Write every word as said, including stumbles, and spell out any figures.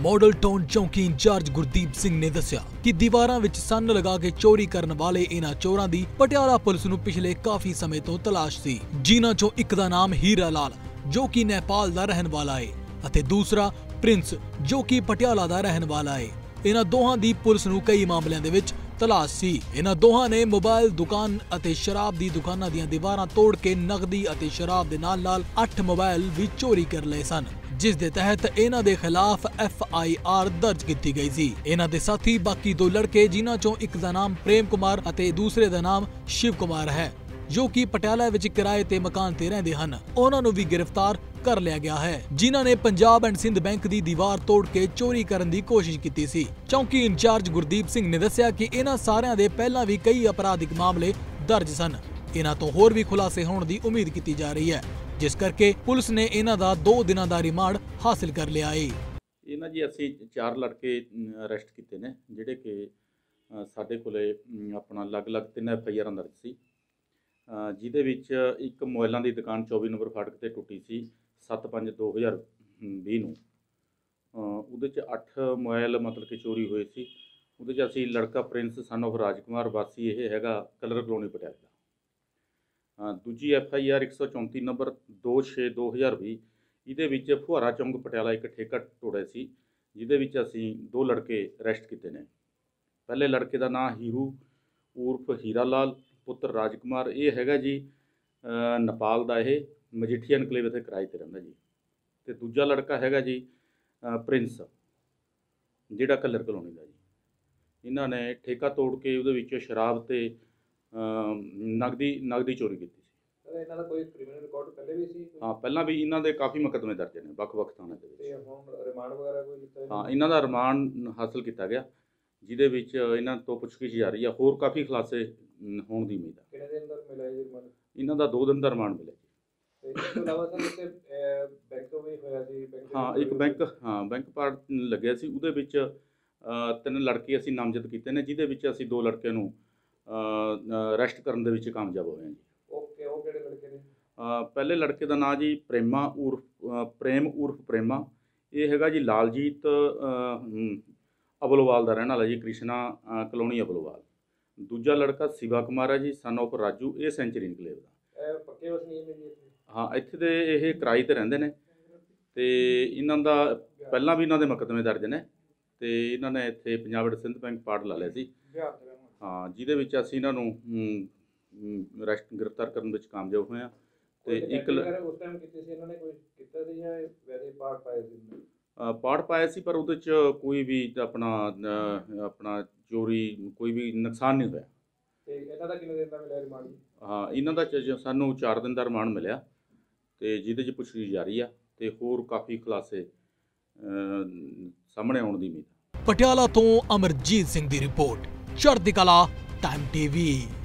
Model Town चौकी incharge Gurdeep Singh ने दस्सिया कि दीवारां विच संन लगा के चोरी करन वाले इन्हां चोरां दी पटियाला पुलिस नूं पिछले काफी समय तो तलाश सी, जिन्हां चों इक दा नाम हीरा लाल जो कि नेपाल दा रहन वाला है अते दूसरा प्रिंस जो कि पटियाला दा रहन वाला है। इन्हां दोहां दी पुलिस नूं कई मामलिਆਂ ਦੇ ਵਿੱਚ तलाश सी। इन्हां दोहां ने मोबाइल दुकान अते शराब दी दुकानां दीयां दीवारां तोड़ के नकदी अते शराब दे नाल नाल अठ मोबाइल भी चोरी कर लए सन, जिस दे तहत इन्हां दे खिलाफ एफ आई आर दर्ज की गई सी। इन्हां दे साथी बाकी दो लड़के जिन्हां चों एक दा नाम प्रेम कुमार अते दूसरे दा नाम शिव कुमार है जो कि पटियाला विच किराए ते मकान ते रहिंदे हन, उन्हां नूं भी गिरफ्तार कर लिया गया है, जिन्हां ने पंजाब एंड सिंध बैंक दी दीवार तोड़ के चोरी करन दी कोशिश की सी। चौकी इंचार्ज गुरदीप सिंह ने दस्सिया कि इन्हां सारियां दे पहलां भी कई अपराधिक मामले दर्ज सन। इन्हां तो होर भी खुलासे होण दी उम्मीद की जा रही है, जिस करके पुलिस ने इन्हां दा दो दिनां दा रिमांड हासिल कर लिया है। इन्हां जी असीं चार लड़के अरेस्ट कीते ने जिहड़े कि साडे कोले अपना अलग-अलग तीन एफ आई आर दर्ज सी, जिहदे विच एक मोबाइलां दी दुकान चौबी नंबर फाटक ते टुੱਟੀ सी सत्त पंज दो हज़ार भी नूं। उहदे च अठ मोबाइल मतलब कि चोरी होए सी। उहदे च असीं लड़का प्रिंस सन ऑफ राजकुमार वासी ये हैगा कलर कलोनी पटियाला दा। दूजी एफ आई आर एक सौ चौंती नंबर दो छे दो हज़ार भी इहदे विच फुहारा चौंक पटियाला एक ठेका तोड़िਆ सी, जिहदे विच असीं दो लड़के अरेस्ट कीते ने। पहले लड़के दा नाम हीरू उर्फ हीरा लाल पुत्र राजकुमार ये हैगा जी नेपाल दा, ये मजिठिया एनकलेव इत्थे किराए ते रहिंदा जी। ते दूजा लड़का हैगा जी प्रिंस जिहड़ा कलर कलोनी दा जी। इन्हां ने ठेका तोड़ के उहदे विच शराब ते नगदी नगदी चोरी की सी। इन्हां दा कोई क्रिमिनल रिकॉर्ड पहले भी सी? हाँ पहलां भी इन्हां दे काफ़ी मुकदमे दर्ज ने वख-वख थाणें दे विच। ते हुण रिमांड वगैरह कोई लिता? हाँ इन्हां दा रिमांड हासिल किया गया, जिहदे विच इन्हां तो पुछगिछ जारी है, होर काफ़ी खुलासे होण दी उम्मीद है। किन्ने दिन अंदर मिला जी रिमांड? इन्हां दा दो दिन दा रिमांड मिले। ਇਸ ਤੋਂ ਇਲਾਵਾ ਸਰ ਇੱਥੇ ਬੈਂਕ ਵੀ ਹੋਇਆ ਸੀ? ਹਾਂ ਇੱਕ ਬੈਂਕ ਹਾਂ ਬੈਂਕ ਪਾਰਟ ਲੱਗਿਆ ਸੀ, ਉਹਦੇ ਵਿੱਚ ਤਿੰਨ ਲੜਕੇ ਅਸੀਂ ਨਾਮਜ਼ਦ ਕੀਤੇ ਨੇ, ਜਿਹਦੇ ਵਿੱਚ ਅਸੀਂ ਦੋ ਲੜਕਿਆਂ ਨੂੰ ਅਰੈਸਟ ਕਰਨ ਦੇ ਵਿੱਚ ਕਾਮਯਾਬ ਹੋਏ ਹਾਂ ਜੀ। ਓਕੇ, ਉਹ ਕਿਹੜੇ ਲੜਕੇ ਨੇ? ਪਹਿਲੇ ਲੜਕੇ ਦਾ ਨਾਂ ਜੀ ਪ੍ਰੇਮਾ ਉਰਫ ਪ੍ਰੇਮ ਉਰਫ ਪ੍ਰੇਮਾ, ਇਹ ਹੈਗਾ ਜੀ ਲਾਲਜੀਤ ਅਬਲੋਵਾਲ ਦਾ ਰਹਿਣ ਵਾਲਾ ਜੀ, ਕ੍ਰਿਸ਼ਨਾ ਕਲੋਨੀ ਅਬਲੋਵਾਲ। ਦੂਜਾ ਲੜਕਾ ਸਿਵਾ ਕੁਮਾਰ ਹੈ ਜੀ ਸਨ ਆਫ ਰਾਜੂ, ਇਹ ਸੈਂਚਰੀ ਇਨਕਲੇਵ ਦਾ। ਪੱਕੇ ਵਸਨੀਕ ਨੇ ਜੀ? हाँ इत्थे दे ये किराए ते रहिंदे ने ते इन्हां दा पहलां भी इन्हां दे मुकदमे दर्ज ने ते इन्हां ने इत्थे पंजाब एंड सिंध बैंक पार्ट ला लिया सी। हाँ जिहदे विच असीं इन्हां नूं अरेस्ट गिरफ्तार करन विच कामयाब होए हां। ते एक उस टाइम कीते सी इन्हां ने कोई कीता सी जां वैसे पार्ट पाए सी? पार्ट पाया सी पर उहदे च कोई भी अपना अपना चोरी कोई भी नुकसान नहीं होया। ते इन्हां दा किन्ने दिन दा मिलिया रिमांड? हाँ इन्हां दा सानूं चार दिन दा रिमांड मिलिया ਤੇ ਜਿਹਦੇ 'ਚ ਪੁੱਛਗਿੱਛ ਜਾਰੀ ਆ ਤੇ ਹੋਰ ਕਾਫੀ ਖੁਲਾਸੇ ਸਾਹਮਣੇ ਆਉਣ ਦੀ ਉਮੀਦ। ਪਟਿਆਲਾ ਤੋਂ ਅਮਰਜੀਤ ਸਿੰਘ ਦੀ ਰਿਪੋਰਟ, ਚੜ੍ਹਦੀ ਕਲਾ ਟਾਈਮ ਟੀਵੀ।